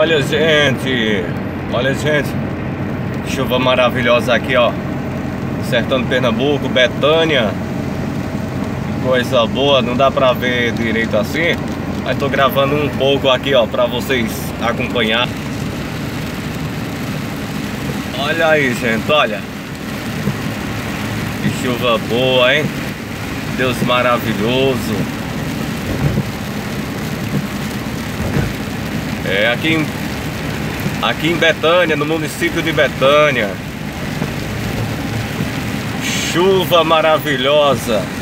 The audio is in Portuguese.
Olha, gente. Olha, gente. Chuva maravilhosa aqui, ó. Sertão de Pernambuco, Betânia. Coisa boa, não dá pra ver direito assim, mas tô gravando um pouco aqui, ó, pra vocês acompanhar. Olha aí, gente, olha. Que chuva boa, hein? Deus maravilhoso. É aqui em Betânia, no município de Betânia. Chuva maravilhosa.